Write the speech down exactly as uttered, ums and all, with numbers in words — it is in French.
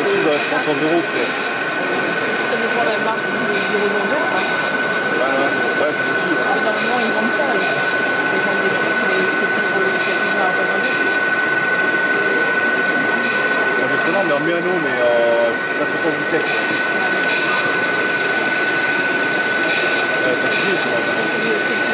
dessus doit être trois cents euros peut-être. Ça dépend de la marge du, du revendeur. Hein. Ouais, ouais, c'est ouais, dessus. Ouais. Mais normalement, ils vendent pas. Ils, ils vendent des trucs, mais c'est pour euh, quelqu'un à revendre. Bon, justement, mais en Miano, mais euh, la soixante-dix-sept. Ouais. Euh, continue, c'est bon. C'est